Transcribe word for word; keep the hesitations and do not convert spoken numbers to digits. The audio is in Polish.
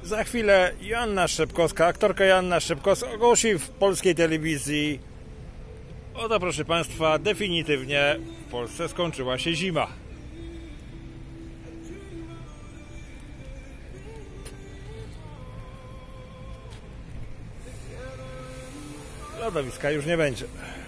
Za chwilę Joanna Szczypkowska, aktorka Joanna Szczypkowska ogłosi w polskiej telewizji: oto, proszę Państwa, definitywnie w Polsce skończyła się zima. Lodowiska już nie będzie.